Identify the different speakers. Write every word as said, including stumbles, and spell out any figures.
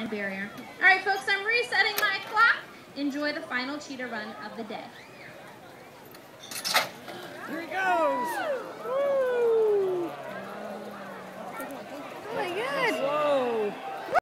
Speaker 1: the barrier. All right, folks, I'm resetting my clock. Enjoy the final cheetah run of the day.
Speaker 2: Here he goes! Woo! Oh my God!